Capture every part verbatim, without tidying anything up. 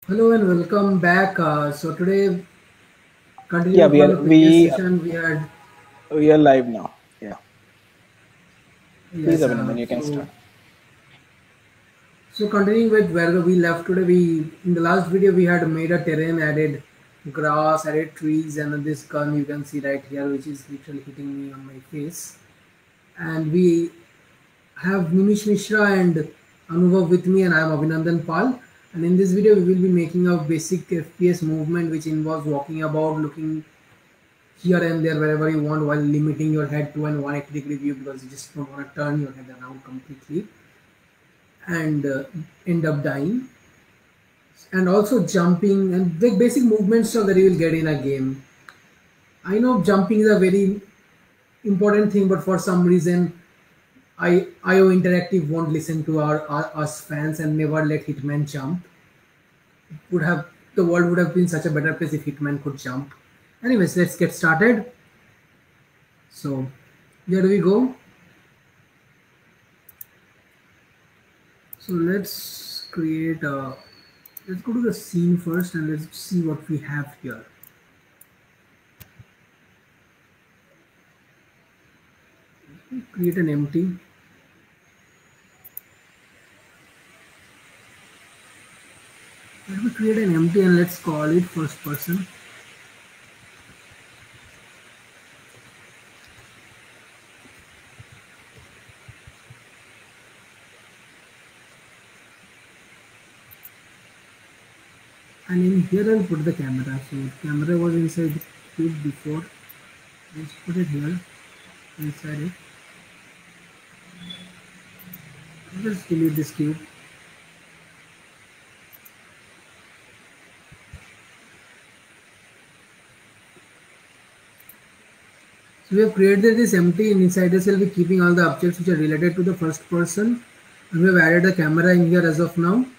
Hello and welcome back. Uh, so today, Yeah, continuing we from the are previous we session, we had we are live now. Yeah, please, yes. Uh, Abhinandan, you can so start. so continuing with where we left today, we in the last video we had made a terrain, added grass, added trees, and this gun you can see right here, which is literally hitting me on my face. And we have Nimish Mishra and Anubhav with me, and I am Abhinandan Pal. And in this video, we will be making a basic F P S movement, which involves walking about, looking here and there wherever you want while limiting your head to an one hundred eighty degree view because you just don't want to turn your head around completely and uh, end up dying. And also jumping and the basic movements that you will get in a game. I know jumping is a very important thing, but for some reason, I I O Interactive won't listen to our, our us fans and never let Hitman jump. Would have the world would have been such a better place if Hitman could jump. Anyways, let's get started. So here we go. So let's create a, let's go to the scene first and let's see what we have here. Create an empty. Let me create an empty and let's call it first person. And in here I'll put the camera. So the camera was inside the cube before. Let's put it here inside it. Let's delete this cube. So we have created this empty and inside this we'll be keeping all the objects which are related to the first person. And we have added the camera in here as of now.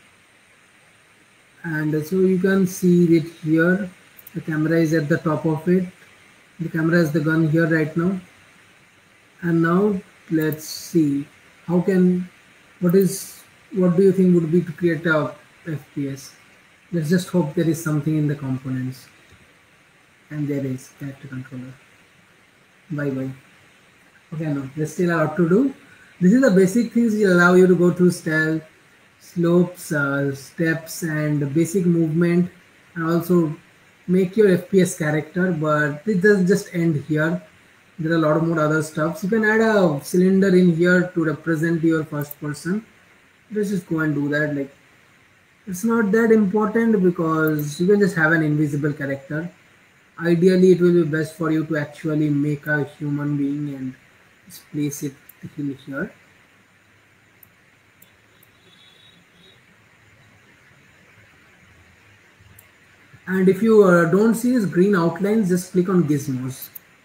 And so you can see it here. The camera is at the top of it. The camera has the gun here right now. And now let's see how can what is what do you think would be to create a F P S? Let's just hope there is something in the components. And there is character controller. Bye bye. Okay, no, there's still a lot to do. This is the basic things will allow you to go through style, slopes, uh, steps, and basic movement, and also make your F P S character. But it doesn't just end here. There are a lot more other stuffs. You can add a cylinder in here to represent your first person. Let's just go and do that. Like it's not that important because you can just have an invisible character. Ideally, it will be best for you to actually make a human being and just place it in here. And if you uh, don't see this green outlines, just click on gizmos.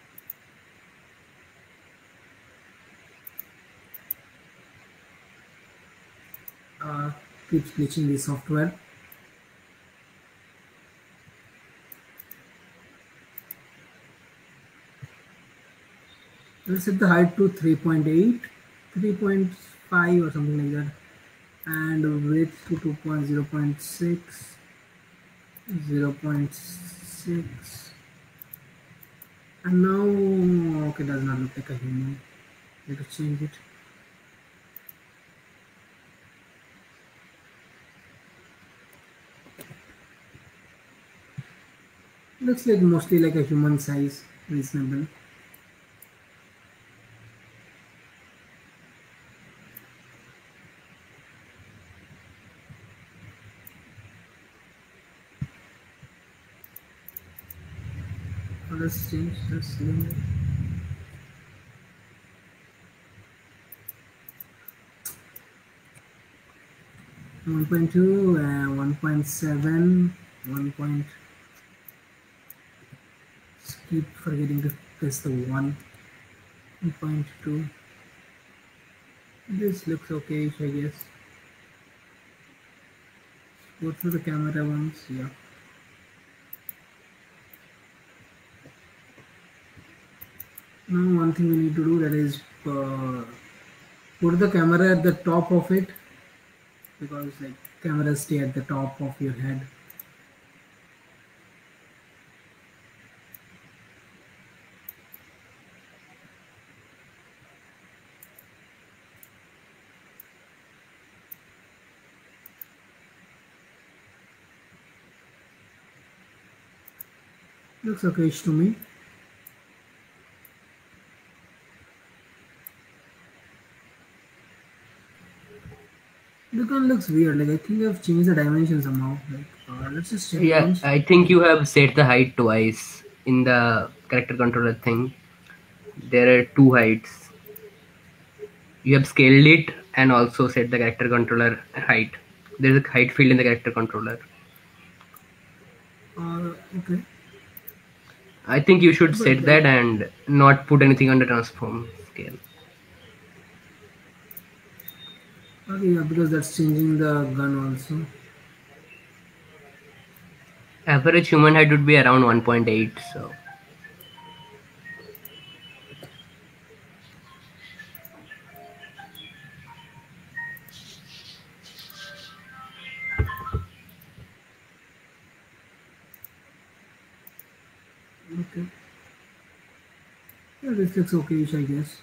Uh, keeps glitching the software. Let's set the height to three point eight, three point five or something like that. And width to two point zero point six, zero point six. And now, okay, does not look like a human. Need to change it. Looks like mostly like a human size, reasonable. Let's change the cylinder. one point two, uh, one point seven, one. Point, keep forgetting to press the one. one point two. This looks okay, I guess. Go through the camera once, yeah. Now one thing we need to do, that is uh, put the camera at the top of it because like camera stay at the top of your head. Looks okay to me. The gun looks weird. Like I think I've changed the dimension somehow. Like uh, let's just check Yeah, once. I think you have set the height twice in the character controller thing. There are two heights. You have scaled it and also set the character controller height. There's a height field in the character controller. Uh, okay. I think you should But set like, that and not put anything under transform scale. okay, yeah, because that's changing the gun also. Average human height would be around one point eight, so Okay. Yeah, this looks okay-ish, I guess.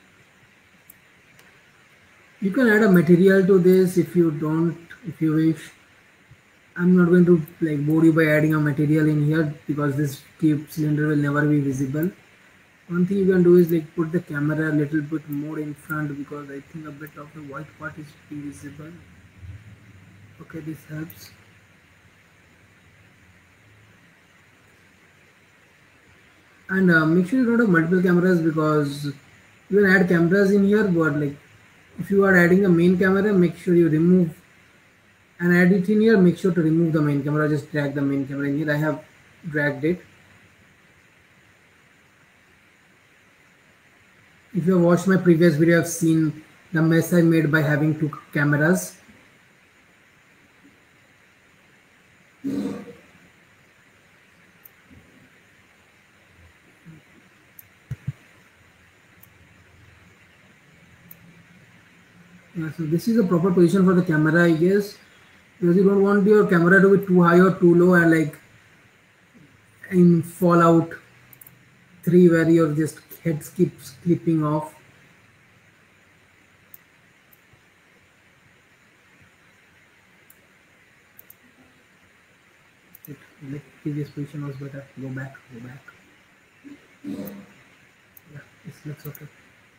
You can add a material to this if you don't, if you wish. I'm not going to like bore you by adding a material in here because this tube cylinder will never be visible. One thing you can do is like put the camera a little bit more in front because I think a bit of the white part is visible. Okay, this helps. And uh, make sure you don't have multiple cameras because you can add cameras in here, but like if you are adding a main camera, make sure you remove and add it in here. Make sure to remove the main camera. Just drag the main camera in here. I have dragged it. If you have watched my previous video, I've seen the mess I made by having two cameras. Yeah, so this is a proper position for the camera, I guess, because you don't want your camera to be too high or too low, and like in Fallout three where your just head keeps clipping off. It, like previous position was better. Go back, go back. Yeah, this looks okay.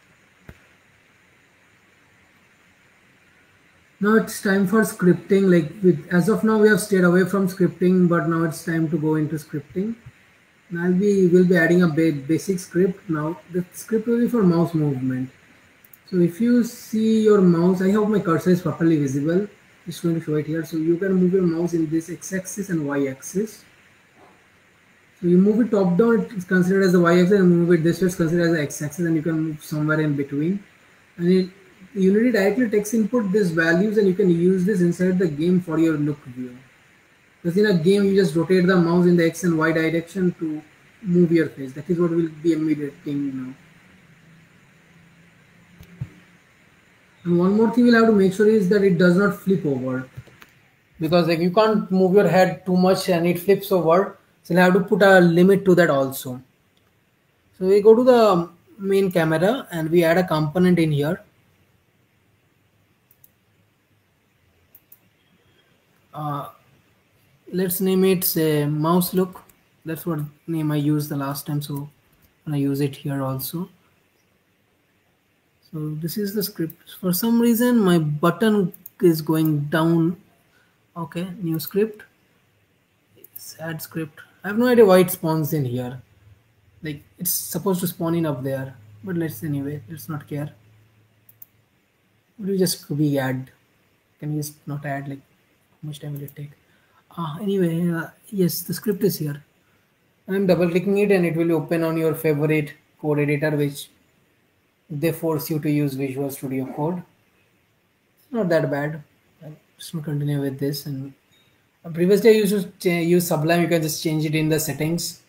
Now it's time for scripting. Like with as of now we have stayed away from scripting, but now it's time to go into scripting. Now I'll be we'll be adding a ba basic script. Now the script will be for mouse movement. So if you see your mouse, I hope my cursor is properly visible. Just going to show it here. So you can move your mouse in this x-axis and y-axis. So you move it top down, it's considered as the y-axis, and move it this way, it's considered as the x-axis, and you can move somewhere in between. And it, Unity directly takes input these values, and you can use this inside the game for your look view. Because in a game, you just rotate the mouse in the x and y direction to move your face. That is what we'll be emulating now. And one more thing we'll have to make sure is that it does not flip over. Because like you can't move your head too much and it flips over. So we'll have to put a limit to that also. So we go to the main camera and we add a component in here. Uh, let's name it say mouse look. That's what name I used the last time, so I'm gonna use it here also. So this is the script. For some reason my button is going down. Okay, new script. Add script. I have no idea why it spawns in here. Like it's supposed to spawn in up there, but let's anyway. Let's not care. Will you just be add? Can you just not add? Like how much time will it take? Ah, anyway, uh, yes, the script is here. I'm double clicking it and it will open on your favorite code editor, which they force you to use Visual Studio Code. It's not that bad. I'm just gonna continue with this. And previously I used to use Sublime. You can just change it in the settings.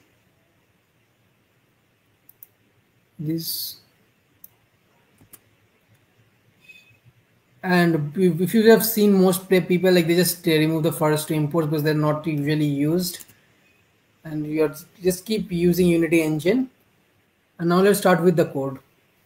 This And if if you have seen most play people, like they just uh, remove the first two imports because they're not usually used, and you are- just keep using Unity engine. And now let's start with the code.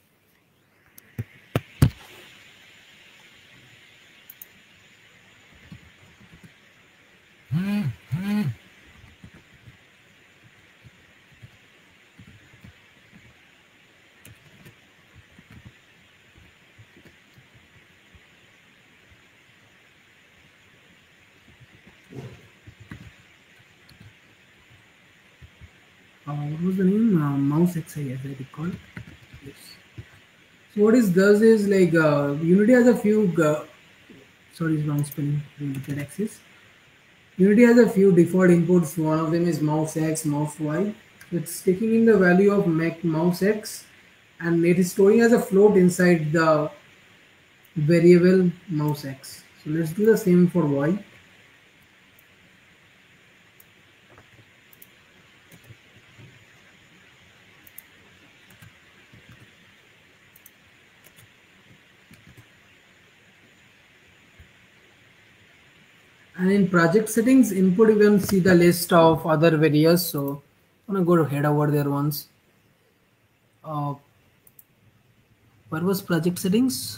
Uh, what was the name? Uh, Mouse X I, as I recall. Yes. So what it does is like uh, Unity has a few. Uh, sorry, it's wrong spelling. Limited axis. Unity has a few default inputs. One of them is mouse X, mouse Y. It's taking in the value of Mac mouse X, and it is storing as a float inside the variable mouse X. So let's do the same for Y. And in project settings, input, you can see the list of other variables. So I'm gonna go to head over there once. Uh, where was project settings?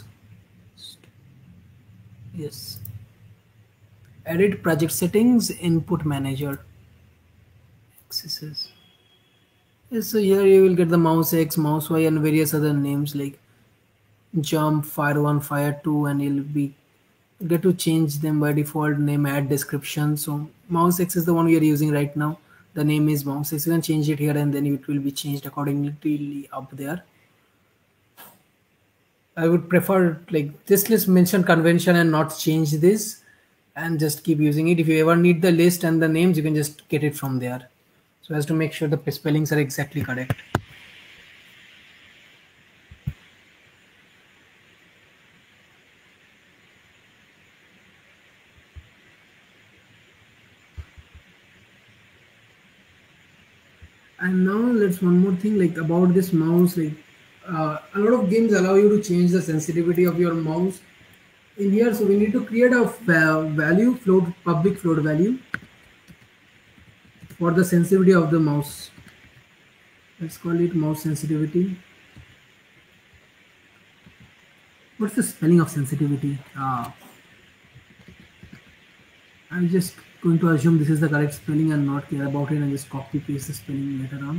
Yes. Edit project settings, input manager. Accesses. Yes, so here you will get the mouse X, mouse Y, and various other names like jump, fire one, fire two, and you'll be get to change them by default name, add description. So mouse X is the one we are using right now. The name is mouse X. You can change it here and then it will be changed accordingly up there. I would prefer like this list mention convention and not change this and just keep using it. If you ever need the list and the names, you can just get it from there. So as to make sure the spellings are exactly correct. And now let's one more thing like about this mouse, like uh, a lot of games allow you to change the sensitivity of your mouse in here. So we need to create a va- value float, public float value for the sensitivity of the mouse. Let's call it mouse sensitivity. What's the spelling of sensitivity? uh, I'm just going to assume this is the correct spelling and not care about it and just copy paste the spelling later on.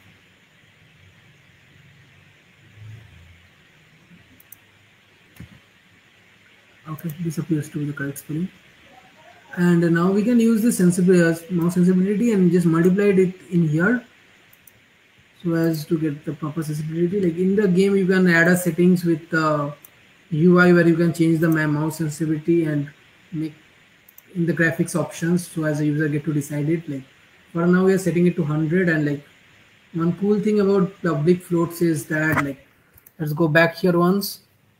Okay, this appears to be the correct spelling. And now we can use the sensibility, mouse sensibility, and just multiply it in here so as to get the proper sensibility. Like in the game, you can add a settings with the U I where you can change the mouse sensitivity and make in the graphics options. So as a user get to decide it. Like for now, we are setting it to one hundred. And like one cool thing about public floats is that like let's go back here once.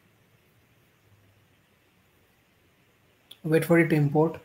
Wait for it to import.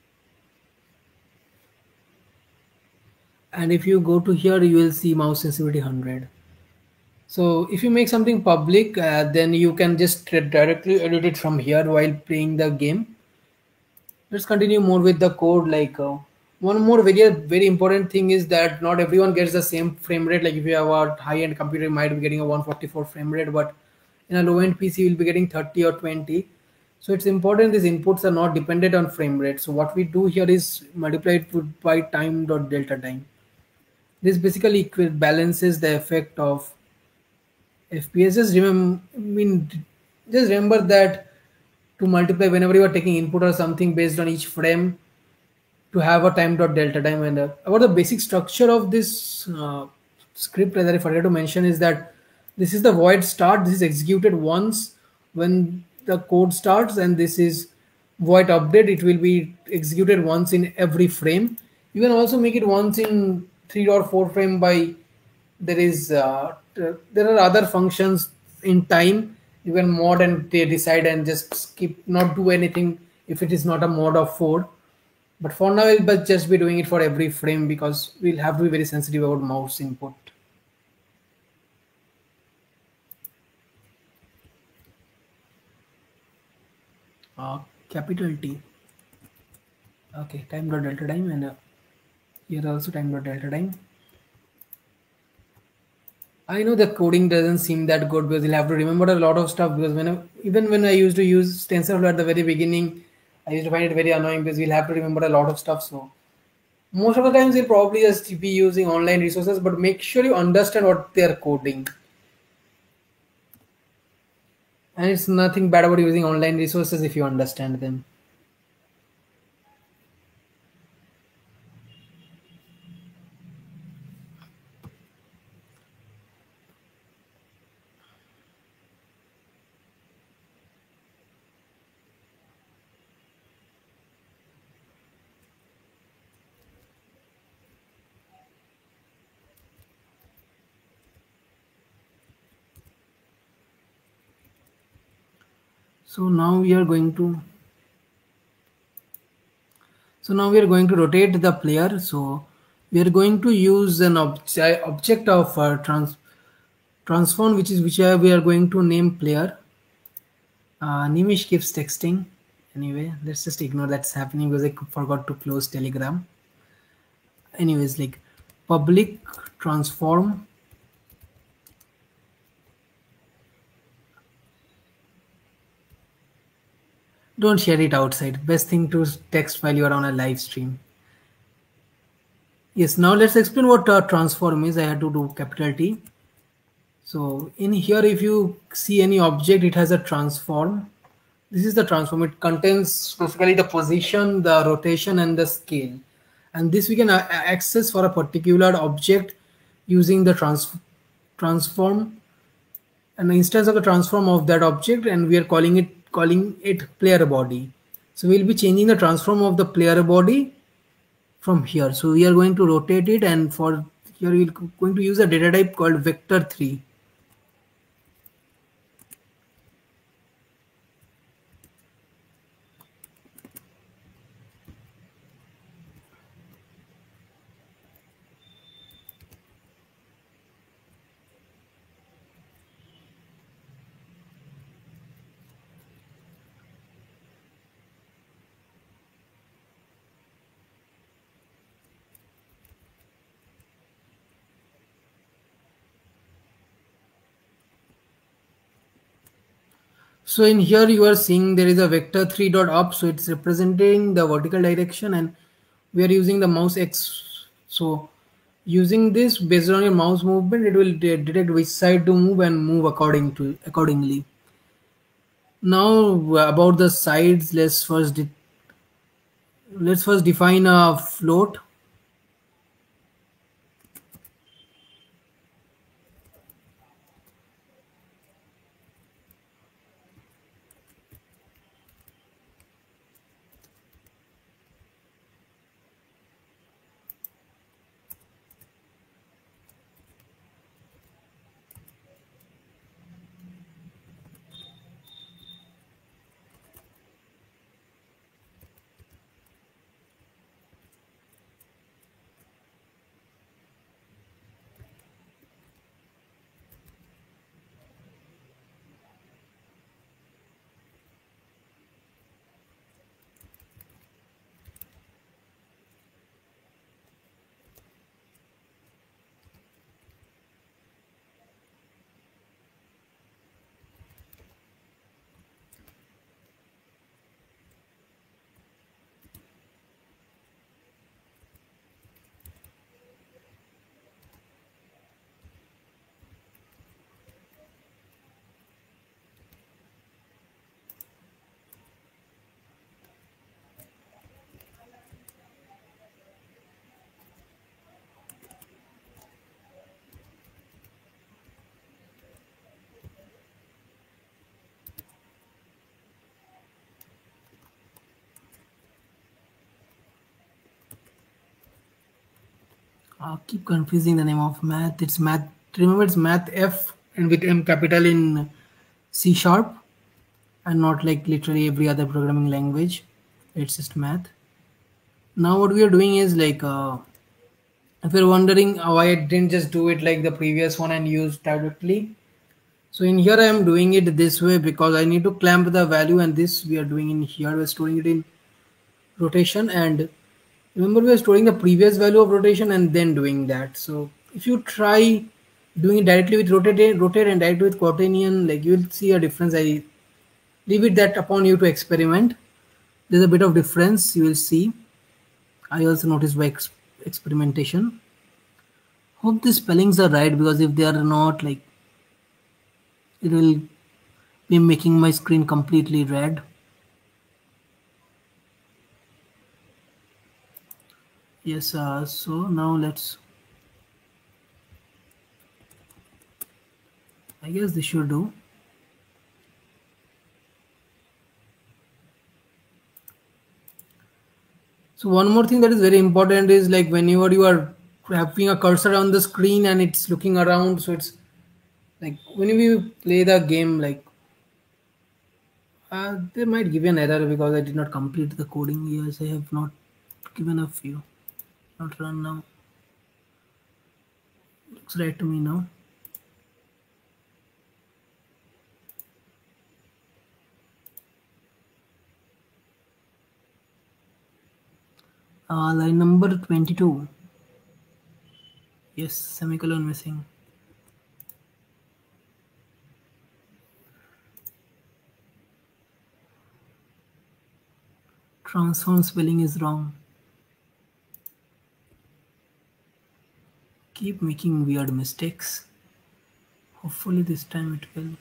And if you go to here, you will see mouse sensitivity one hundred. So if you make something public, uh, then you can just directly edit it from here while playing the game. Let's continue more with the code. Like uh, one more very very important thing is that not everyone gets the same frame rate. Like if you have a high-end computer, you might be getting a one forty-four frame rate, but in a low-end P C, you'll be getting thirty or twenty. So it's important these inputs are not dependent on frame rate. So what we do here is multiply it by time dot delta time. This basically equi- balances the effect of F P S. Just remember, I mean, just remember that to multiply whenever you are taking input or something based on each frame, to have a time dot delta time. And uh, about the basic structure of this uh, script that I forgot to mention is that this is the void start. This is executed once when the code starts, and this is void update. It will be executed once in every frame. You can also make it once in three or four frame by there is uh, t- there are other functions in time. You can mod and they decide and just skip, not do anything if it is not a mod of four. But for now, we'll just be doing it for every frame because we'll have to be very sensitive about mouse input. uh, capital T. Okay, time dot delta time, and uh, here also time dot delta time. I know the coding doesn't seem that good because you'll have to remember a lot of stuff, because when I, even when I used to use TensorFlow at the very beginning, I used to find it very annoying because we'll have to remember a lot of stuff. So most of the times you'll probably just be using online resources, but make sure you understand what they're coding. And it's nothing bad about using online resources if you understand them. So now we are going to so now we are going to rotate the player. So we are going to use an obje object of uh, trans transform, which is which we are going to name player. Uh, Nimish keeps texting. Anyway, let's just ignore that's happening because I forgot to close Telegram. Anyways, like public transform don't share it outside. Best thing to text while you are on a live stream. Yes, now let's explain what uh, transform is. I had to do capital T. So in here, if you see any object, it has a transform. This is the transform. It contains basically the position, the rotation, and the scale. And this we can uh, access for a particular object using the trans transform, an instance of the transform of that object, and we are calling it calling it player body. So we'll be changing the transform of the player body from here. So we are going to rotate it, and for here we're going to use a data type called vector three. So in here you are seeing there is a vector three dot up, so it's representing the vertical direction, and we are using the mouse X. So using this, based on your mouse movement, it will de detect which side to move and move according to accordingly. Now about the sides, let's first let's first define a float. I keep confusing the name of math. It's math. Remember, it's math F and with M capital in C sharp, and not like literally every other programming language. It's just math. Now what we are doing is like, uh, if you're wondering why I didn't just do it like the previous one and use directly, So in here I am doing it this way because I need to clamp the value, and this we are doing in here. We're storing it in rotation, and remember we are storing the previous value of rotation and then doing that. So if you try doing it directly with rotate, rotate and directly with quaternion, like you will see a difference. I leave it that upon you to experiment. There's a bit of difference you will see. I also noticed by ex experimentation. Hope the spellings are right, because if they are not, like, it will be making my screen completely red. Yes, uh, so now let's, I guess this should do. So one more thing that is very important is, like, whenever you are having a cursor on the screen and it's looking around, so it's like whenever you play the game, like uh, they might give an error because I did not complete the coding. Yes, I have not given a few. Not run now. Looks right to me now. Uh, line number twenty-two. Yes, semicolon missing. Transform spelling is wrong. Keep making weird mistakes. Hopefully this time it will.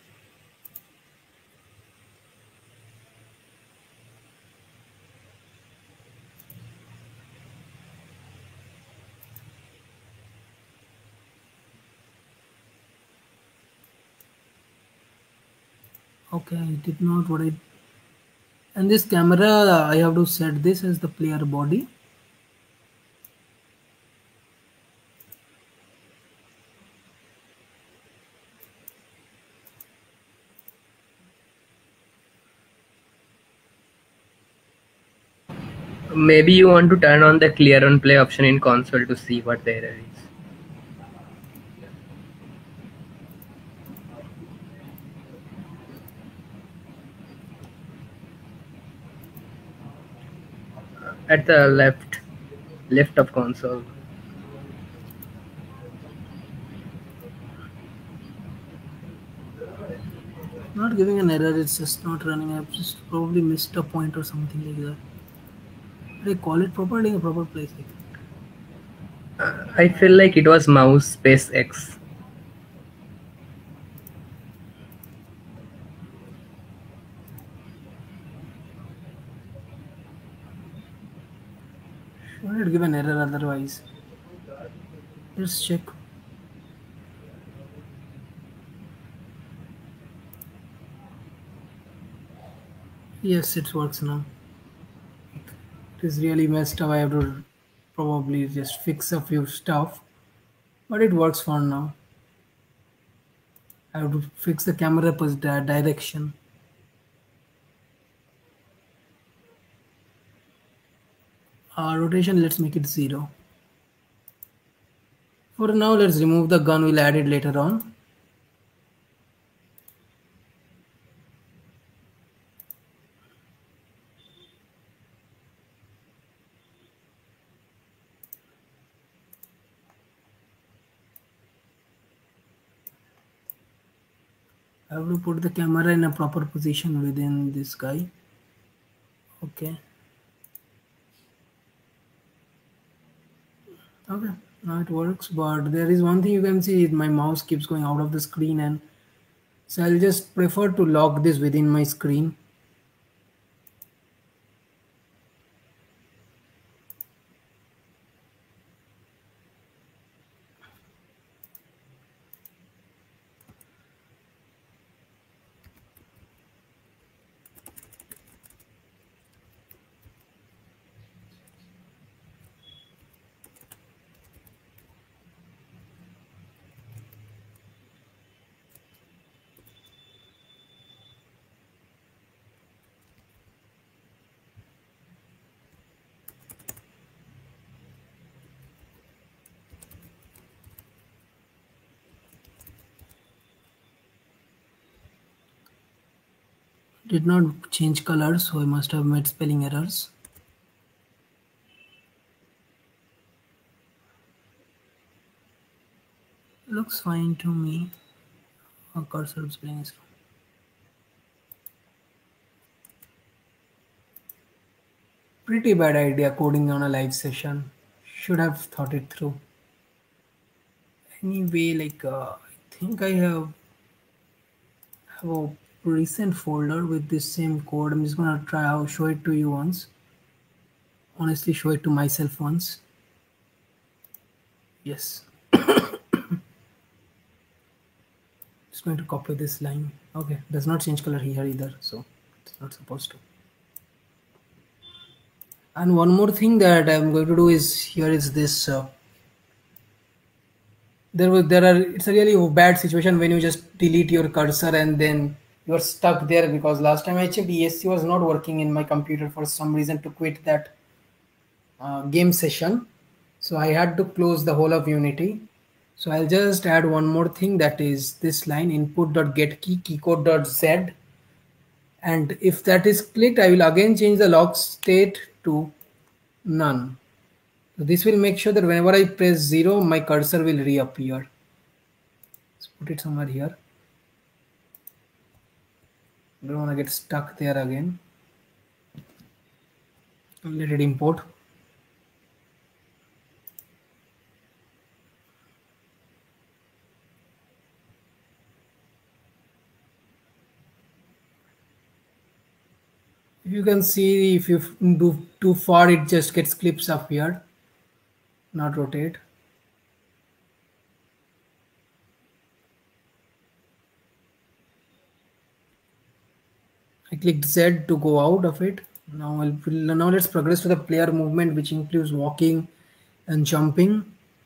Okay, I did not what I. And this camera, I have to set this as the player body. Maybe you want to turn on the clear on play option in console to see what the error is. At the left, left of console. Not giving an error, it's just not running. I've just probably missed a point or something like that. Did I call it properly in a proper place? I feel like it was mouse space X. Should it give an error otherwise? Let's check. Yes, it works now. It is really messed up. I have to probably just fix a few stuff, but it works for now. I have to fix the camera pos- di- direction. Uh, rotation, let's make it zero. For now, let's remove the gun. We'll add it later on. I have to put the camera in a proper position within this guy. Okay. Okay, now it works, but there is one thing you can see, my mouse keeps going out of the screen, and so I'll just prefer to lock this within my screen. did not change colors, so I must have made spelling errors. Looks fine to me. Our cursor spelling is wrong. Pretty bad idea coding on a live session. Should have thought it through. Anyway, like uh, I think I have have a recent folder with this same code. I'm just gonna try I'll show it to you once. Honestly, show it to myself once. Yes. Just going to copy this line. Okay, does not change color here either, so it's not supposed to. And one more thing that I'm going to do is here is this. Uh, there were there are it's a really bad situation when you just delete your cursor and then you're stuck there, because last time I checked, E S C was not working in my computer for some reason to quit that uh, game session. So I had to close the whole of Unity. So I'll just add one more thing, that is this line input.getKey keycode.z, and if that is clicked, I will again change the log state to none. So this will make sure that whenever I press zero, my cursor will reappear. Let's put it somewhere here. I don't want to get stuck there again. Let it import. You can see if you do too far, it just gets clips up here, not rotate. I clicked Z to go out of it. Now I'll now let's progress to the player movement, which includes walking and jumping.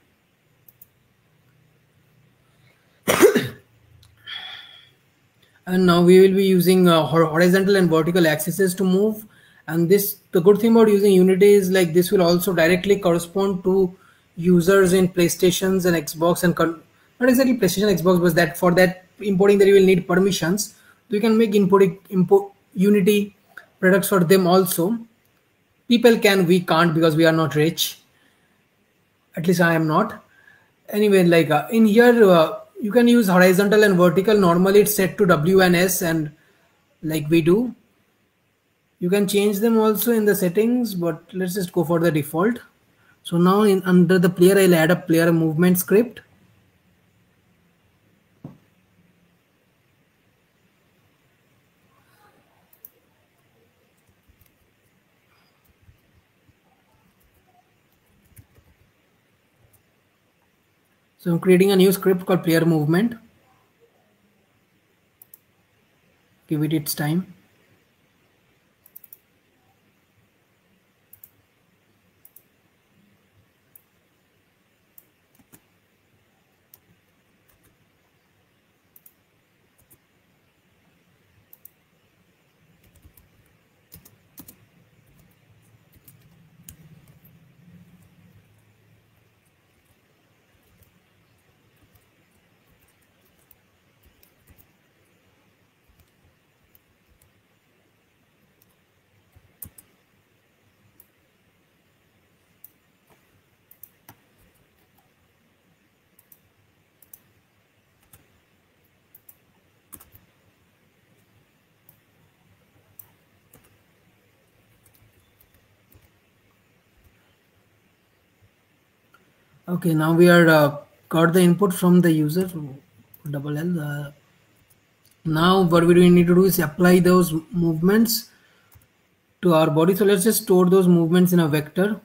And now we will be using uh, horizontal and vertical axes to move. And this, the good thing about using Unity is like this will also directly correspond to users in PlayStations and Xbox, and not exactly PlayStation, Xbox, but that for that importing that you will need permissions. So you can make input import Unity products for them also. People can, we can't, because we are not rich. At least I am not. Anyway, like uh, in here. Uh, You can use horizontal and vertical. Normally it's set to W and S, and like we do. You can change them also in the settings, but let's just go for the default. So now in under the player, I'll add a player movement script. So I'm creating a new script called player movement. Give it its time. Okay, now we are uh, got the input from the user, double L. Uh, now what we need to do is apply those movements to our body. So let's just store those movements in a vector.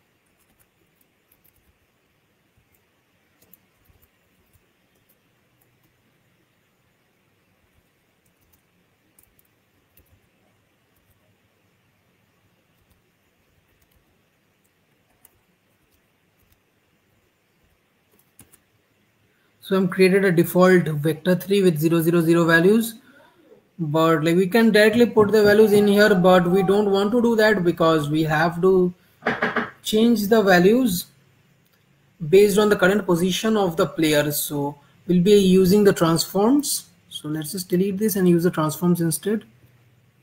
So I'm created a default vector three with zero zero zero values, but like we can directly put the values in here, but we don't want to do that because we have to change the values based on the current position of the player. So we'll be using the transforms. So let's just delete this and use the transforms instead.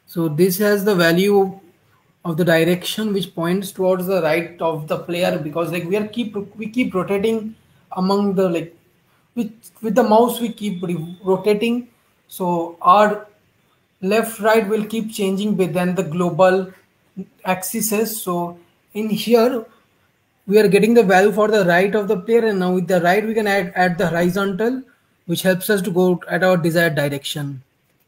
So this has the value of the direction which points towards the right of the player, because like we are keep we keep rotating among the like with with the mouse we keep re- rotating. So our left right will keep changing within the global axes. So in here we are getting the value for the right of the player, and now with the right we can add add the horizontal, which helps us to go at our desired direction.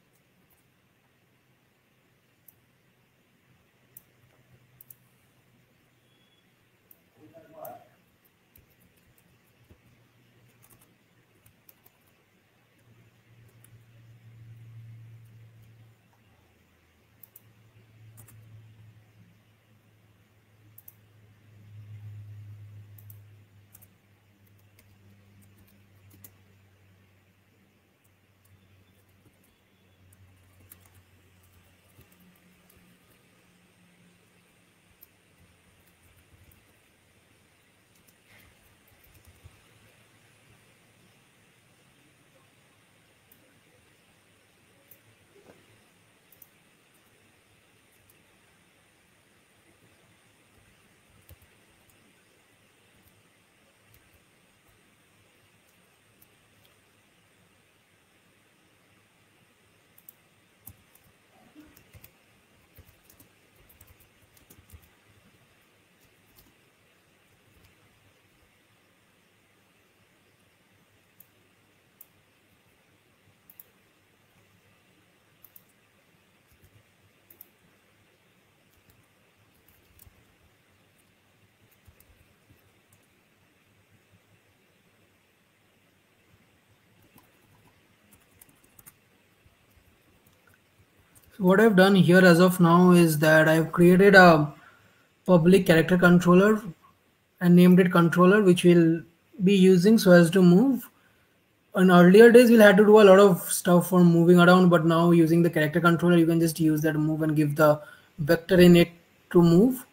So what I've done here as of now is that I've created a public character controller and named it controller, which we'll be using so as to move. In earlier days we'll have to do a lot of stuff for moving around, but now using the character controller you can just use that move and give the vector in it to move.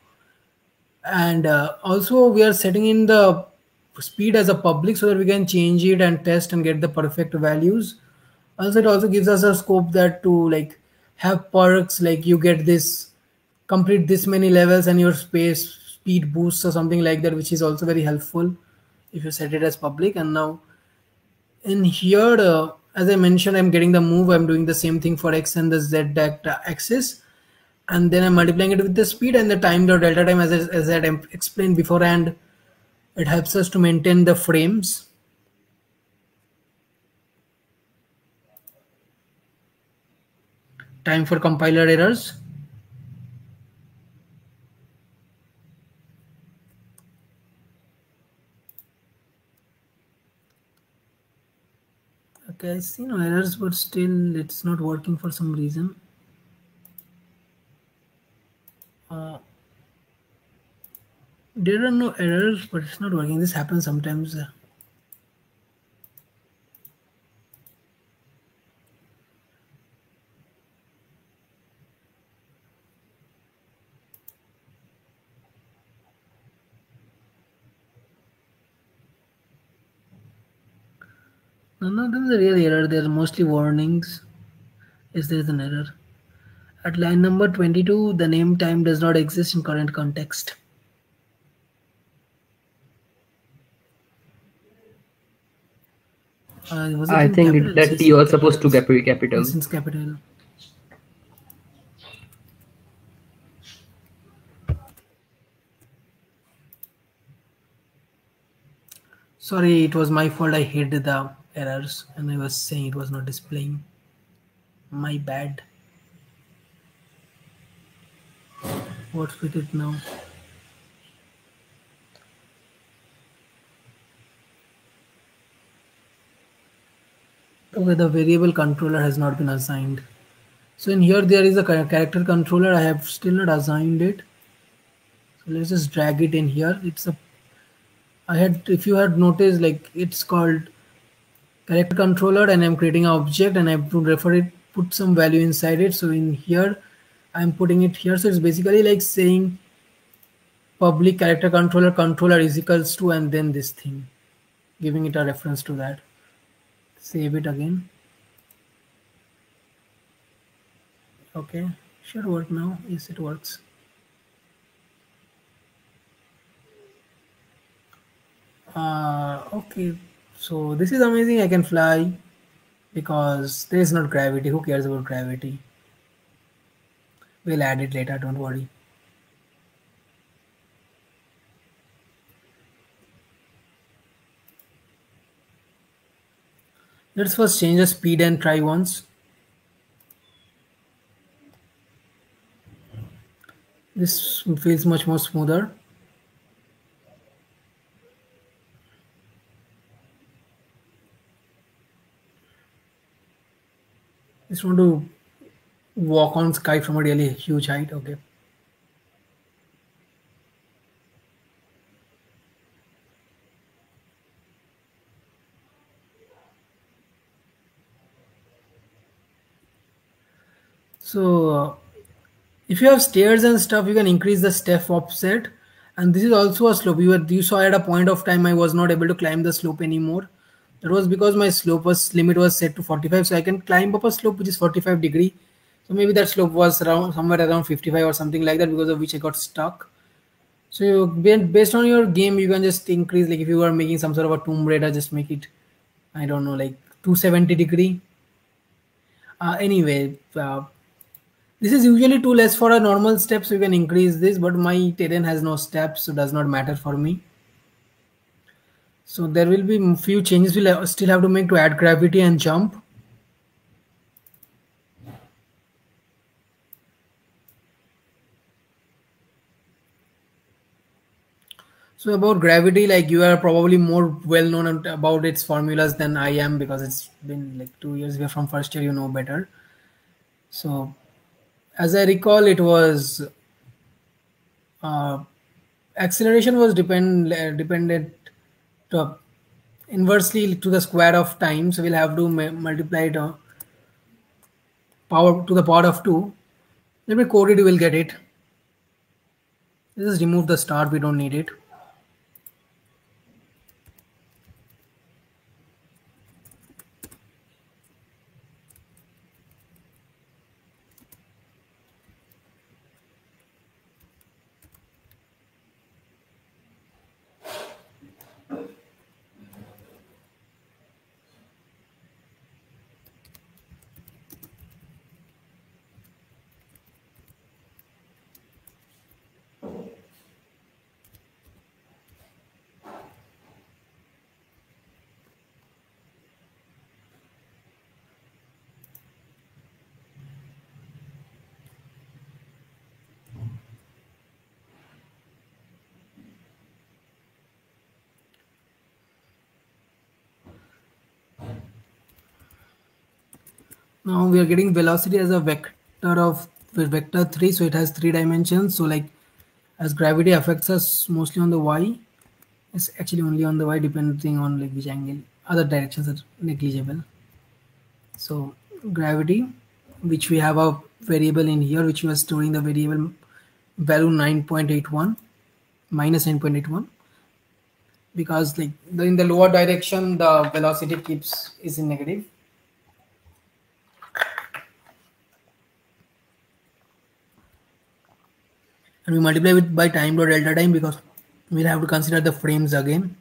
And uh, also we are setting in the speed as a public so that we can change it and test and get the perfect values. Also it also gives us a scope that to like have perks, like you get this, complete this many levels and your space speed boosts or something like that, which is also very helpful if you set it as public. And now in here uh, as I mentioned, I'm getting the move, I'm doing the same thing for x and the z axis, and then I'm multiplying it with the speed and the time or delta time, as I, as I had explained beforehand. It helps us to maintain the frames. Time for compiler errors. Okay, I see no errors, but still it's not working for some reason. Uh, there are no errors, but it's not working. This happens sometimes. No, no, this is a real error. There are mostly warnings. Is there an error? At line number twenty-two, the name time does not exist in current context. Uh, was it I in think capital? it, that Yes, T in was supposed to capitals. be capital. Yes, in capital. Sorry, it was my fault. I hid the errors and I was saying it was not displaying. My bad. What's with it now? Okay, the variable controller has not been assigned. So in here there is a character controller. I have still not assigned it. So let's just drag it in here. It's a I had, if you had noticed, like it's called character controller, and I'm creating an object and I have to refer it, put some value inside it. So in here I'm putting it here. So it's basically like saying public character controller controller is equals to, and then this thing, giving it a reference to that. Save it again. Okay, Should work now. Yes, it works. Uh, okay, so this is amazing. I can fly because there is not gravity. Who cares about gravity? We'll add it later, don't worry. Let's first change the speed and try once. This feels much more smoother. Just want to walk on sky from a really huge height. Okay. So uh, if you have stairs and stuff, you can increase the step offset. And this is also a slope. You, were, you saw at a point of time I was not able to climb the slope anymore. That was because my slope was limit was set to forty-five. So I can climb up a slope which is forty-five degree. So maybe that slope was around somewhere around fifty-five or something like that, because of which I got stuck. So you, based on your game, you can just increase. Like if you are making some sort of a Tomb Raider, just make it, I don't know, like two hundred seventy degree. Uh, anyway, uh, this is usually too less for a normal step, so you can increase this, but my terrain has no steps, so does not matter for me. So there will be few changes we'll still have to make to add gravity and jump. So about gravity, like you are probably more well known about its formulas than I am, because it's been like two years. We're from first year, you know better. So as I recall, it was uh, acceleration was depend uh, dependent to, inversely to the square of time. So we'll have to multiply it uh, power to the power of two. Let me code it. You will get it. Just remove the start. We don't need it. Now we are getting velocity as a vector of vector three, so it has three dimensions. So like as gravity affects us mostly on the y, it's actually only on the y, depending on like which angle. Other directions are negligible. So gravity, which we have a variable in here, which we are storing the variable value nine point eight one minus nine point eight one, because like the, in the lower direction the velocity keeps is in negative. And we multiply it by time dot delta time, because we'll have to consider the frames again.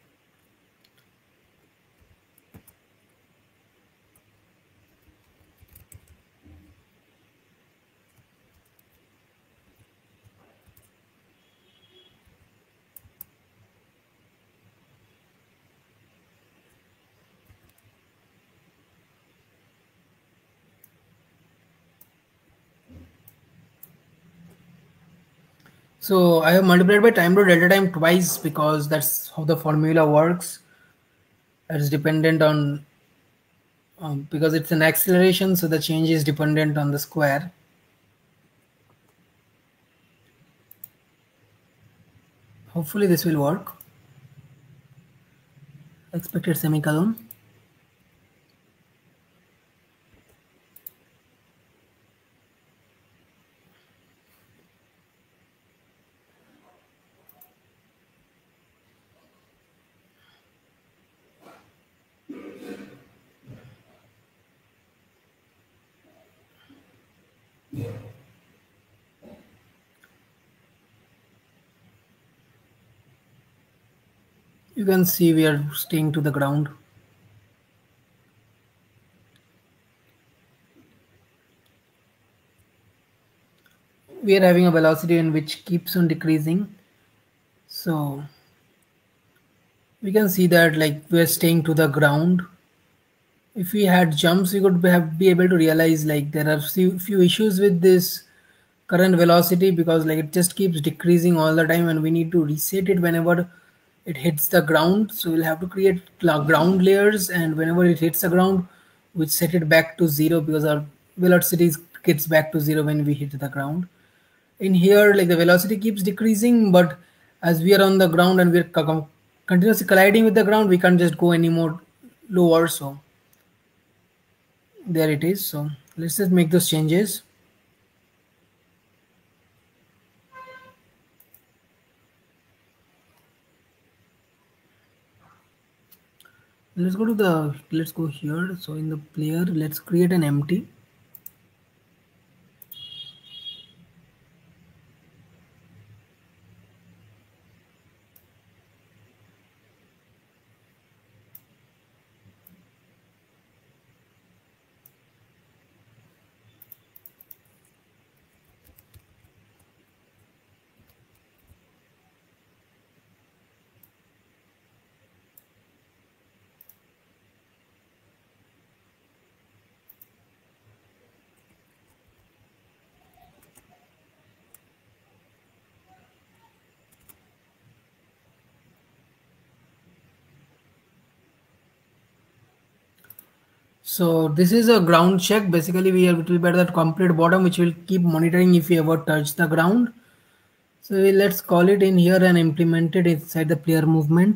So I have multiplied by time dot delta time twice, because that's how the formula works. It's dependent on um, because it's an acceleration, so the change is dependent on the square. Hopefully this will work. Expected semicolon. You can see we are staying to the ground. We are having a velocity in which keeps on decreasing. So we can see that like we are staying to the ground. If we had jumps, we could have, be able to realize like there are few, few issues with this current velocity, because like it just keeps decreasing all the time and we need to reset it whenever it hits the ground. So we'll have to create ground layers, and whenever it hits the ground we set it back to zero, because our velocity gets back to zero when we hit the ground. In here like the velocity keeps decreasing, but as we are on the ground and we're continuously colliding with the ground, we can't just go any more lower. So there it is. So let's just make those changes. Let's go to the let's go here. So in the player, let's create an empty. So this is a ground check. Basically we have, it will be at that complete bottom, which will keep monitoring if we ever touch the ground. So let's call it in here and implement it inside the player movement.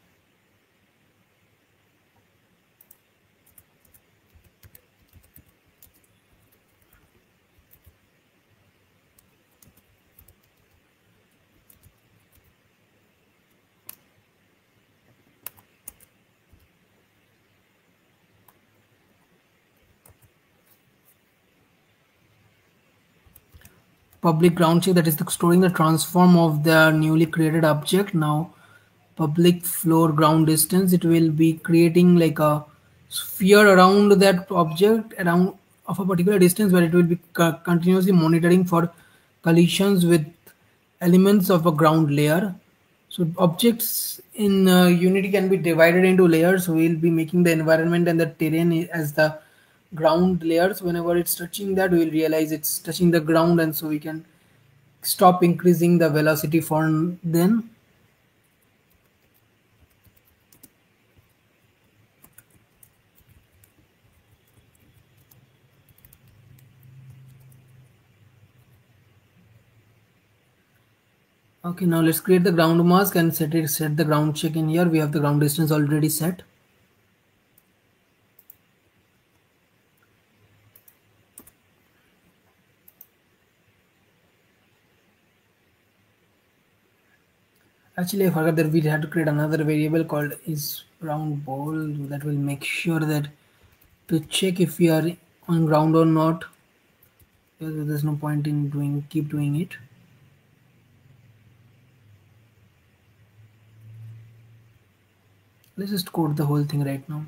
Public ground check, that is the storing the transform of the newly created object. Now public floor ground distance, it will be creating like a sphere around that object around of a particular distance, where it will be continuously monitoring for collisions with elements of a ground layer. So objects in uh, Unity can be divided into layers. So we'll be making the environment and the terrain as the ground layers. Whenever it's touching that, we'll realize it's touching the ground, and so we can stop increasing the velocity for then. Okay, now let's create the ground mask and set it set the ground check in here. We have the ground distance already set. Actually, I forgot that we had to create another variable called is round ball that will make sure that to check if we are on ground or not. There's no point in doing keep doing it. Let's just code the whole thing right now.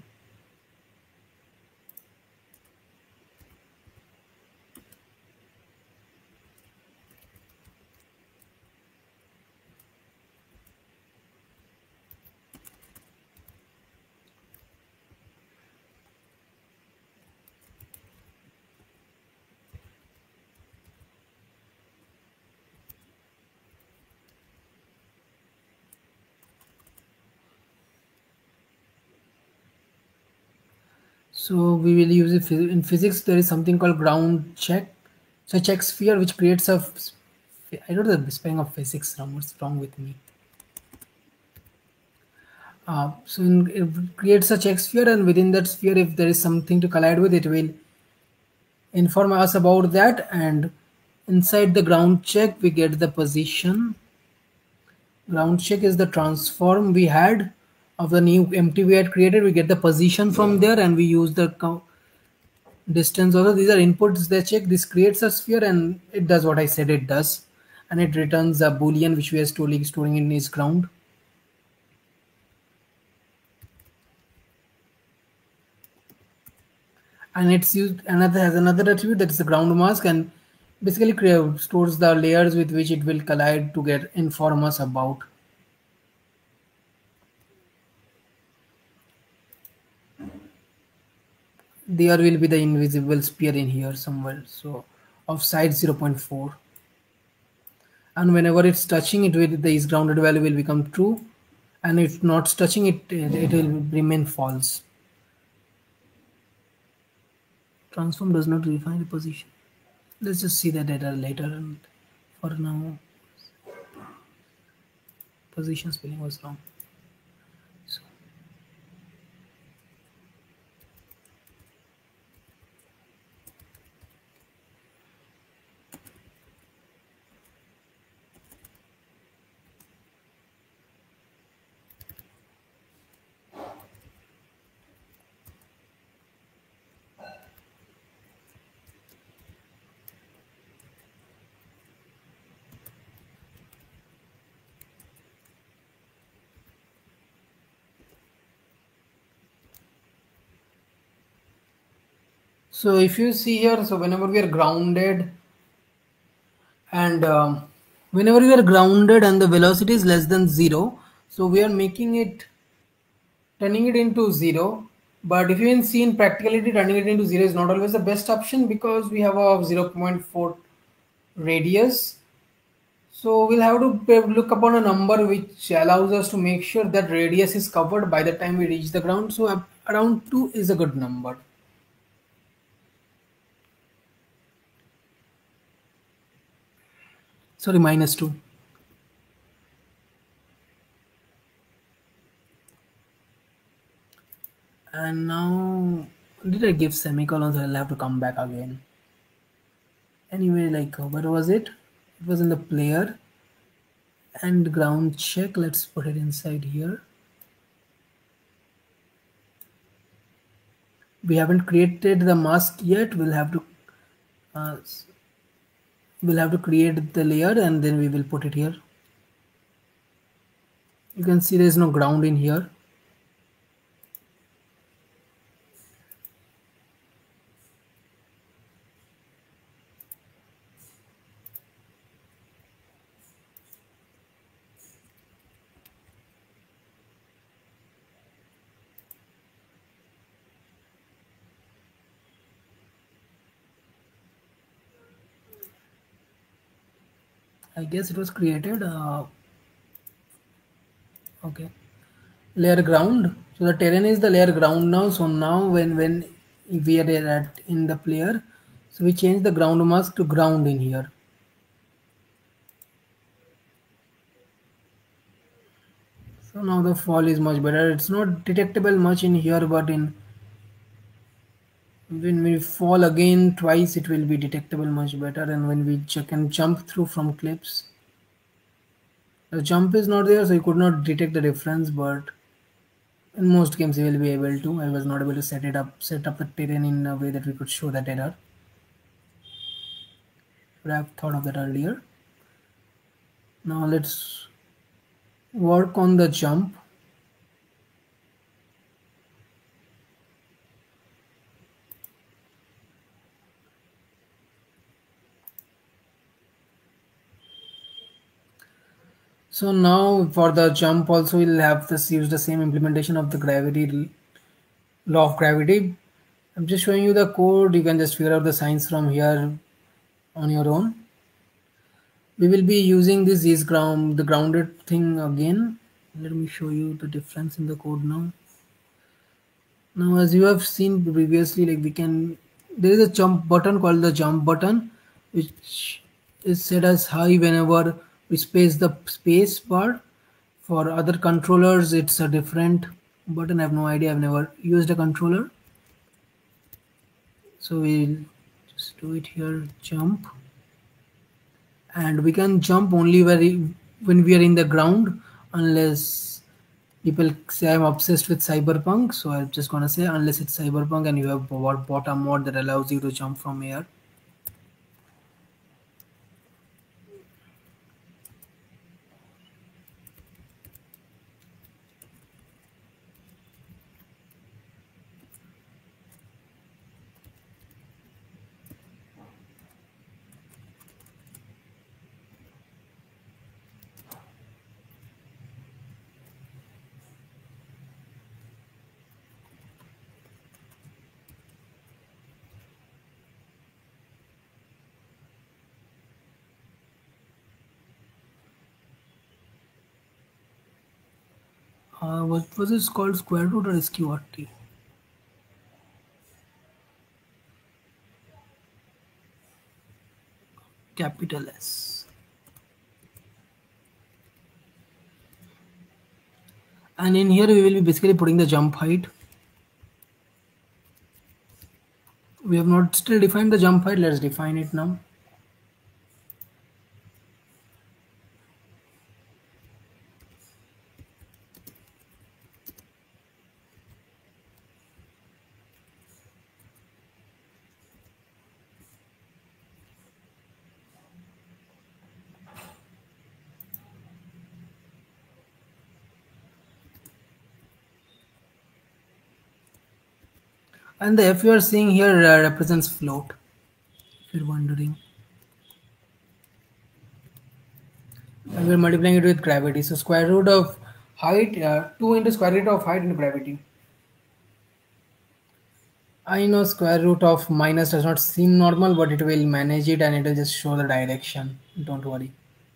So we will use it in physics. There is something called ground check. So check sphere, which creates a, I don't know the spelling of physics. What's wrong with me? Uh, so in, it creates a check sphere, and within that sphere, if there is something to collide with, it will inform us about that. And inside the ground check, we get the position. Ground check is the transform we had of the new empty we had created. We get the position from there, and we use the distance. Also, these are inputs they check. This creates a sphere, and it does what I said it does, and it returns a boolean which we are storing storing in its ground. and it's used another has another attribute, that is the ground mask, and basically create, stores the layers with which it will collide to get inform us about. There will be the invisible sphere in here somewhere, so of size zero point four, and whenever it's touching it with this grounded value will become true, and if not touching it, it will remain false. Transform does not refine the position. Let's just see the data later, and for now position spelling was wrong. So So if you see here, so whenever we are grounded and um, whenever we are grounded and the velocity is less than zero, so we are making it, turning it into zero. But if you can see in practicality, turning it into zero is not always the best option because we have a zero point four radius. So we'll have to look upon a number which allows us to make sure that radius is covered by the time we reach the ground. So around two is a good number. Sorry, minus two. And now, did I give semicolons? I'll have to come back again. Anyway, like, where was it? It was in the player and ground check. Let's put it inside here. We haven't created the mask yet. We'll have to uh, we'll have to create the layer and then we will put it here. You can see there's no ground in here. I guess it was created. Uh, okay, layer ground. So the terrain is the layer ground now. So now when when we are at in the player, so we change the ground mask to ground in here. So now the fall is much better. It's not detectable much in here, but in when we fall again twice, it will be detectable much better. And when we can jump through from clips, the jump is not there, so you could not detect the difference. But in most games, you will be able to. I was not able to set it up, set up the terrain in a way that we could show that error. Should have thought of that earlier. Now let's work on the jump. So now for the jump also we'll have this use the same implementation of the gravity law of gravity. I'm just showing you the code. You can just figure out the signs from here on your own. We will be using this is ground the grounded thing again. Let me show you the difference in the code now. Now as you have seen previously, like we can there is a jump button called the jump button, which is set as high whenever we space the space bar. For other controllers it's a different button. I have no idea, I've never used a controller. So we'll just do it here, jump, and we can jump only very when we are in the ground, unless people say I'm obsessed with Cyberpunk, so I'm just gonna say unless it's Cyberpunk and you have bought a mod that allows you to jump from here. Uh, what was this called? Square root or S Q R T? Capital S. And in here we will be basically putting the jump height. We have not still defined the jump height. Let's define it now. And the F you are seeing here uh, represents float, if you're wondering. And we're multiplying it with gravity. So square root of height, uh, two into square root of height into gravity. I know square root of minus does not seem normal, but it will manage it and it will just show the direction. Don't worry.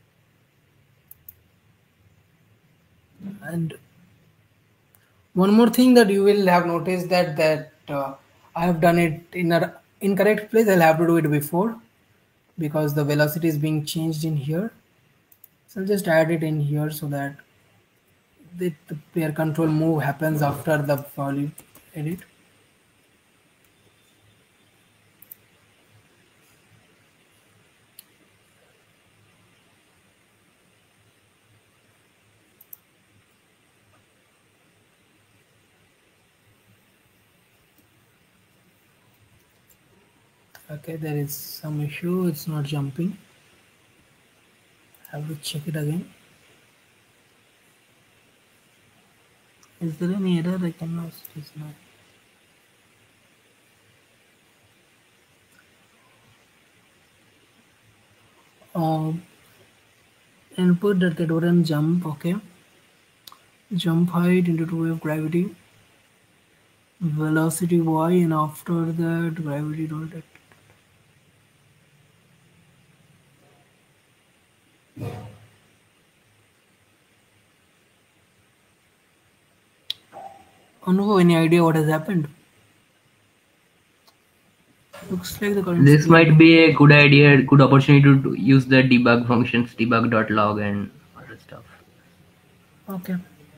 And one more thing that you will have noticed that that uh, I have done it in an incorrect place. I'll have to do it before because the velocity is being changed in here. So I'll just add it in here so that the, the player control move happens after the value edit. Okay, there is some issue. It's not jumping. I have to check it again. Is there any error? I cannot. It's not. Um, input that get run jump. Okay. Jump height into two wave gravity. Velocity y, and after that gravity dot. Anubhav, any idea what has happened? Looks like the current This speed. might be a good idea, good opportunity to to use the debug functions, debug.log and other stuff. Okay.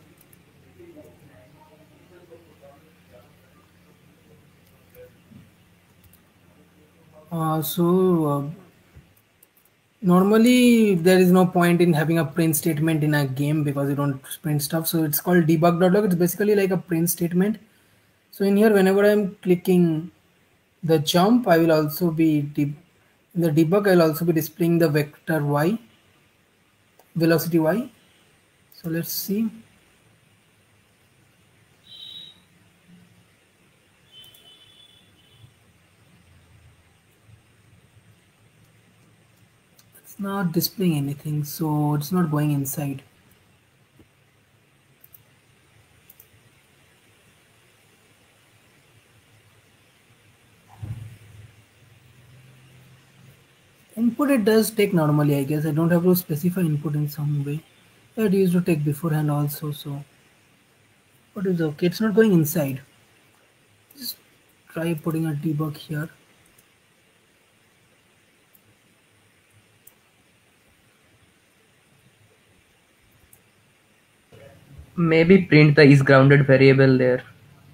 Uh, so uh, normally there is no point in having a print statement in a game because you don't print stuff. So it's called debug.log. It's basically like a print statement. So in here, whenever I'm clicking the jump, I will also be de in the debug. I'll also be displaying the vector y, velocity y. So let's see. It's not displaying anything, so it's not going inside. Input it does take normally, I guess. I don't have to specify input in some way. That used to take beforehand also, so what is okay? It's not going inside. Just try putting a debug here. Maybe print the is grounded variable there.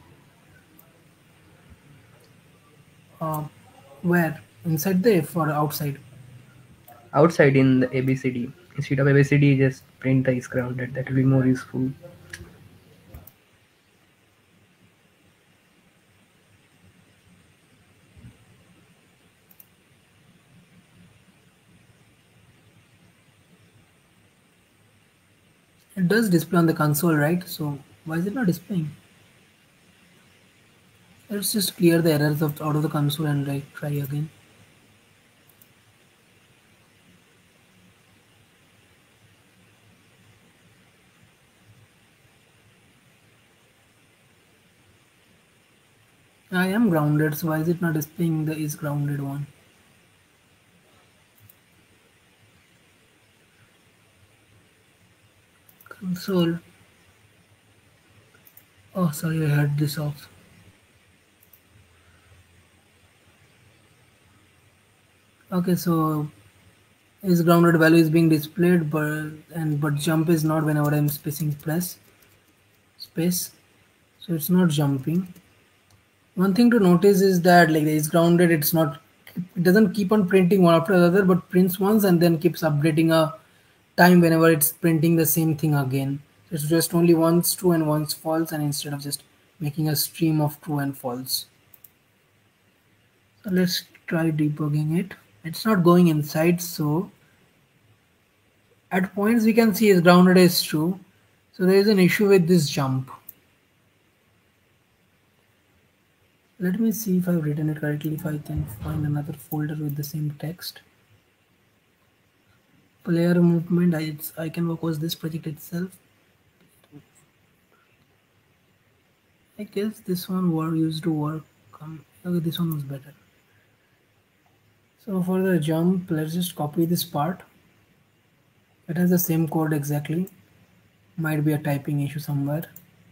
Uh, where? Inside the F or outside? Outside in the A B C D. Instead of A B C D, just print the is grounded. That will be more useful. It does display on the console, right? So why is it not displaying? Let's just clear the errors of, out of the console and like try again. I am grounded, so why is it not displaying the is grounded one? Console. Oh, sorry, I had this off. Okay, so is grounded value is being displayed, but and but jump is not whenever I'm spacing press space, so it's not jumping. One thing to notice is that like it's grounded, it's not, it doesn't keep on printing one after the other, but prints once and then keeps updating a time whenever it's printing the same thing again. So it's just only once true and once false, and instead of just making a stream of true and false. So let's try debugging it. It's not going inside, so at points we can see is grounded is true. So there is an issue with this jump. Let me see if I've written it correctly, if I can find another folder with the same text. Player movement, I, I can work with this project itself. I guess this one were used to work. Um, okay, this one was better. So for the jump, let's just copy this part. It has the same code exactly. Might be a typing issue somewhere.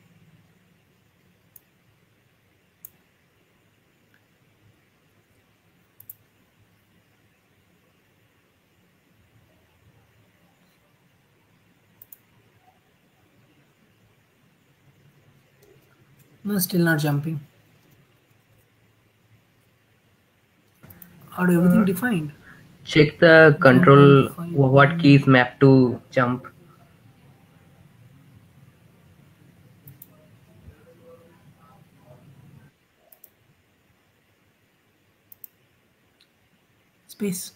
No, still not jumping. Are everything defined? Check the control, what keys map to jump. Space.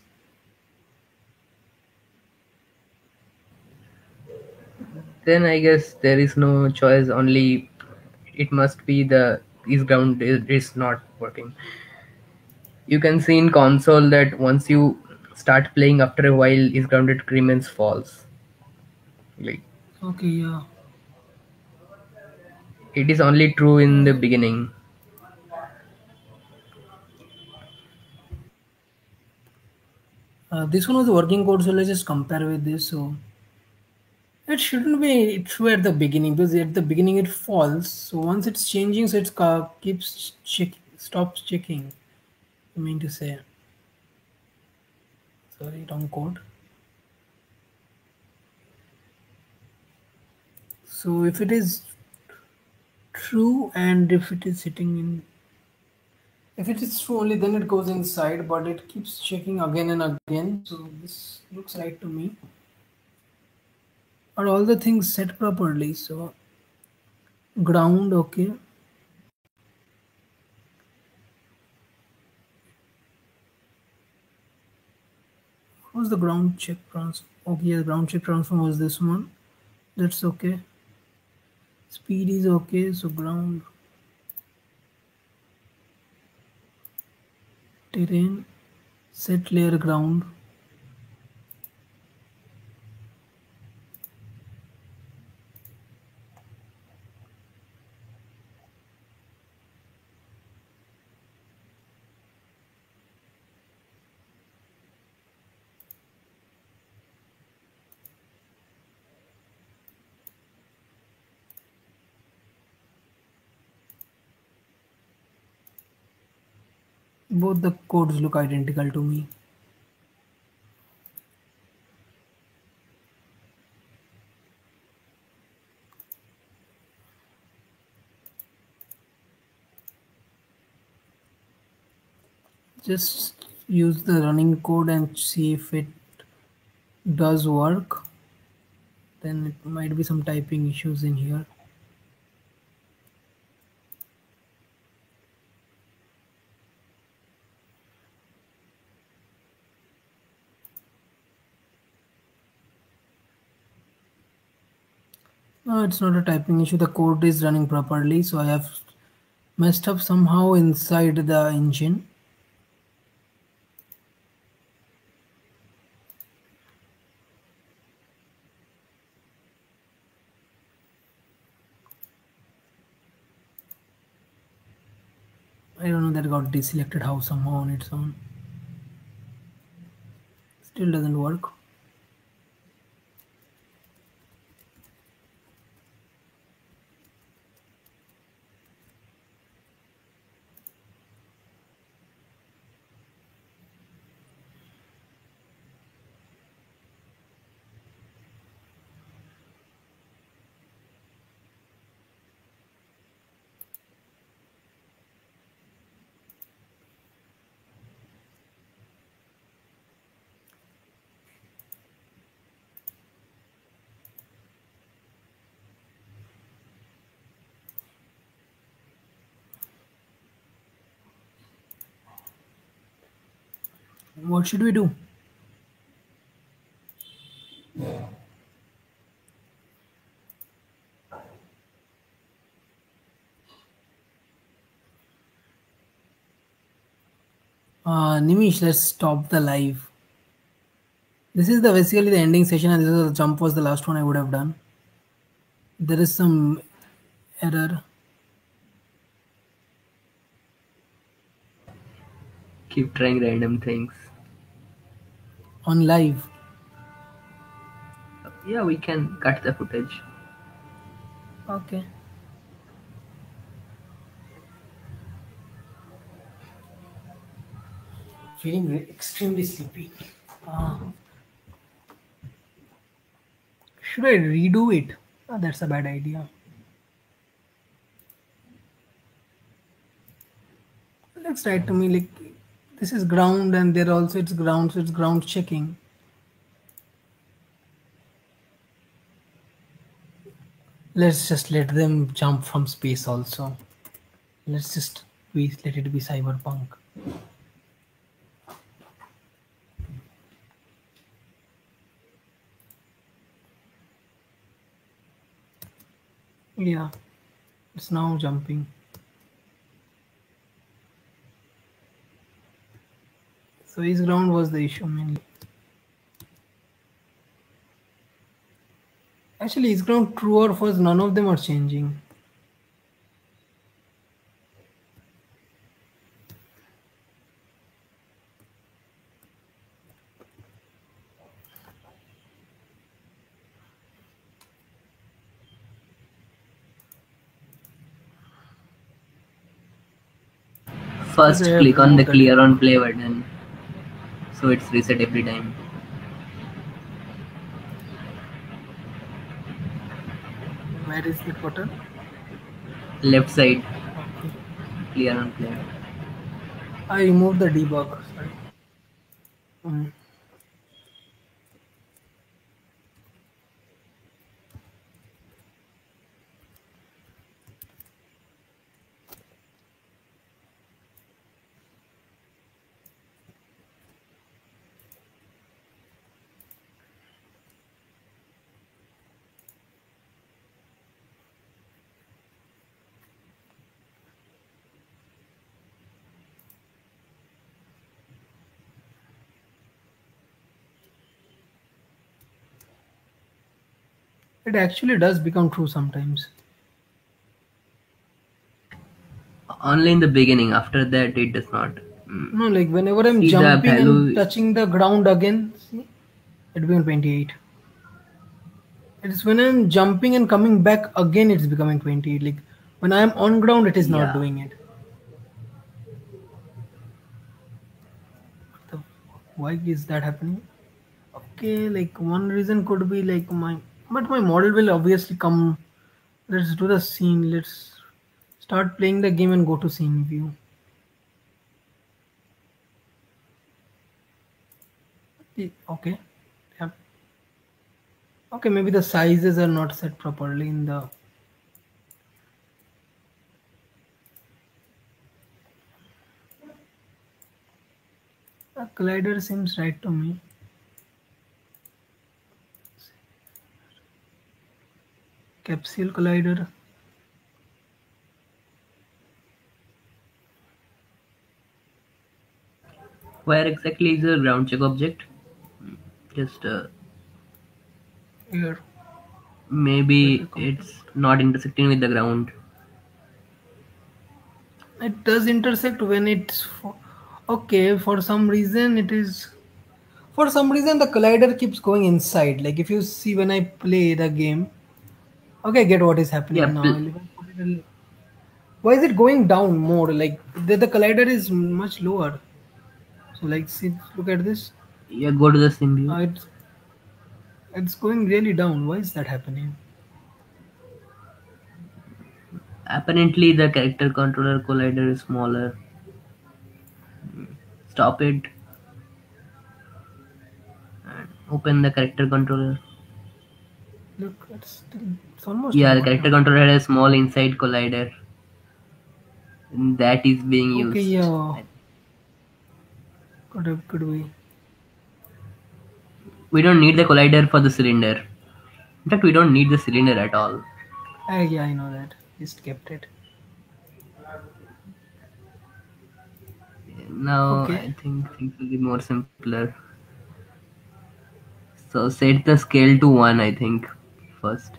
Then I guess there is no choice, only it must be the is ground is, is not working. You can see in console that once you start playing, after a while is grounded remains false. Like Okay, yeah. it is only true in the beginning. Uh, this one was the working code, so let's just compare with this. So it shouldn't be true at the beginning, because at the beginning it falls. So once it's changing, so it keeps check, stops checking. I mean to say, sorry, wrong code. So if it is true and if it is sitting in, if it is true only, then it goes inside, but it keeps checking again and again. So this looks right to me. Are all the things set properly? So ground, okay. What was the ground check transform? Okay, yeah, the ground check transform was this one. That's okay. Speed is okay. So ground, terrain, set layer ground. Both the codes look identical to me. Just use the running code and see if it does work. Then it might be some typing issues in here. No, it's not a typing issue. The code is running properly. So I have messed up somehow inside the engine. I don't know, that got deselected how somehow on its own. Still doesn't work. What should we do? Uh, Nimish, let's stop the live. This is the basically the ending session, and this is the jump was the last one I would have done. There is some error. Keep trying random things. On live. Yeah, we can cut the footage. Okay. Feeling very- extremely sleepy. Ah. Should I redo it? Ah, that's a bad idea. Looks right to me like this is ground and there also it's ground, so it's ground checking. Let's just let them jump from space also. Let's just be, let it be cyberpunk. Yeah, it's now jumping. So his ground was the issue mainly. Actually, his ground true or false, none of them are changing. First, Okay, click on the okay. clear on play button, so it's reset every time. Where is the button? Left side, Okay. clear on play. I removed the debug. Sorry. Mm. It actually does become true sometimes. Only in the beginning. After that, it does not. Mm. No, like whenever I'm See, the jumping and value- touching the ground again, see, it becomes twenty-eight. It's when I'm jumping and coming back again, it's becoming twenty-eight. Like when I'm on ground, it is not Yeah. doing it. What the, why is that happening? Okay, like one reason could be like my, but my model will obviously come. Let's do the scene. Let's start playing the game and go to scene view. Okay. Yeah. Okay, maybe the sizes are not set properly in the. The collider seems right to me. Capsule collider. Where exactly is the ground check object? Just uh, Here. maybe it's not intersecting with the ground. It does intersect when it's for, okay. For some reason, it is. For some reason, the collider keeps going inside. Like if you see when I play the game. Okay, I get what is happening Yeah, now. pl- I'll even put it a- Why is it going down more? Like the, the collider is much lower. So like, see, look at this. yeah. Go to the sim Uh, view. it's it's going really down. Why is that happening? Apparently, the character controller collider is smaller. Stop it. And open the character controller. Look, it's still it's almost Yeah, the over character now. controller has a small inside collider. That is being used. Okay, yeah. Could, could we? We don't need the collider for the cylinder. In fact, we don't need the cylinder at all. Uh, yeah, I know that. Just kept it. Now Okay. I think things will be more simpler. So set the scale to one, I think, first.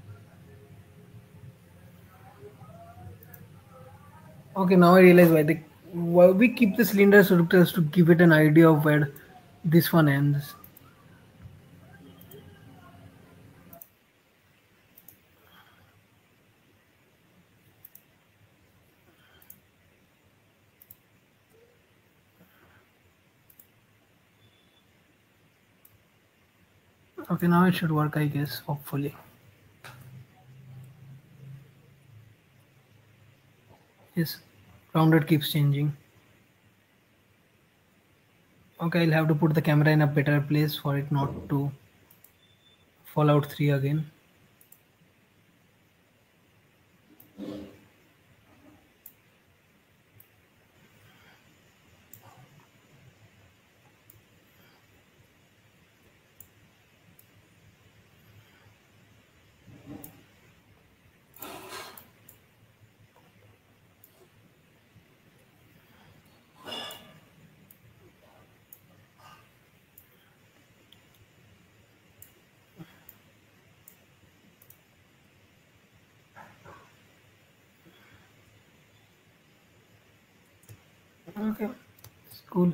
Okay, now I realize why the why we keep the cylinder so just to give it an idea of where this one ends. Okay, now it should work, I guess, hopefully. Yes, rounded keeps changing. Okay, I'll have to put the camera in a better place for it not to fall out three again. Okay, it's cool.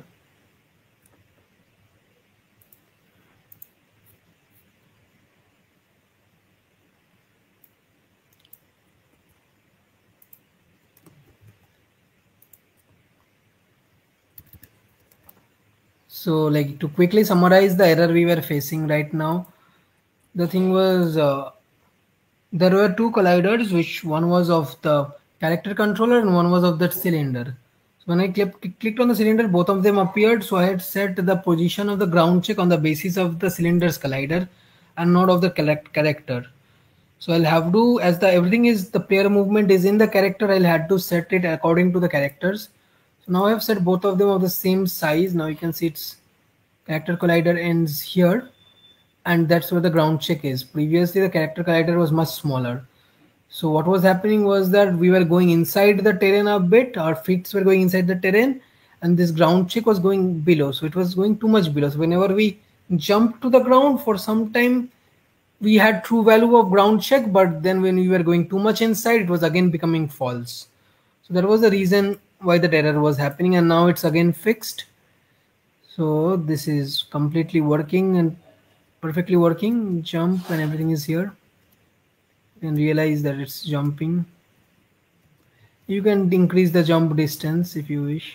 So, like to quickly summarize the error we were facing right now, the thing was uh, there were two colliders, which one was of the character controller and one was of that cylinder. So when I clicked, clicked on the cylinder, both of them appeared. So I had set the position of the ground check on the basis of the cylinder's collider and not of the collect character. So I'll have to, as the everything is the player movement is in the character, I'll have to set it according to the characters. So now I've set both of them of the same size. Now you can see its character collider ends here, and that's where the ground check is. Previously the character collider was much smaller. So what was happening was that we were going inside the terrain a bit, our feet were going inside the terrain, and this ground check was going below. So it was going too much below. So whenever we jumped to the ground for some time, we had true value of ground check, but then when we were going too much inside, it was again becoming false. So that was the reason why that error was happening, and now it's again fixed. So this is completely working and perfectly working. Jump and everything is here. And realize that it's jumping. You can increase the jump distance if you wish.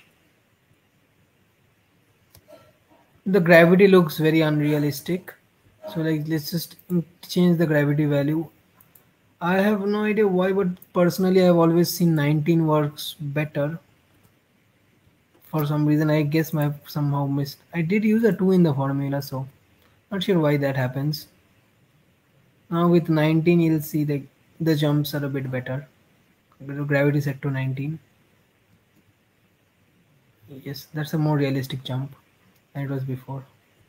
The gravity looks very unrealistic, so like let's just change the gravity value. I have no idea why, but personally I've always seen nineteen works better. For some reason, I guess my somehow missed. I did use a two in the formula, so not sure why that happens. Now with nineteen, you'll see the the jumps are a bit better. Gravity set to nineteen. Yes, that's a more realistic jump than it was before.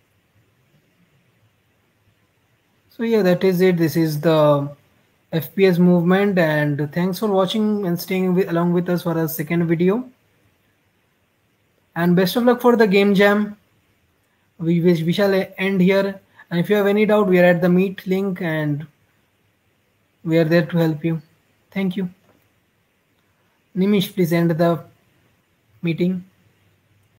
So yeah, that is it. This is the F P S movement, and thanks for watching and staying with, along with us for a second video. And best of luck for the game jam. We wish we shall end here. And if you have any doubt, we are at the Meet link and we are there to help you. Thank you. Nimish, please end the meeting.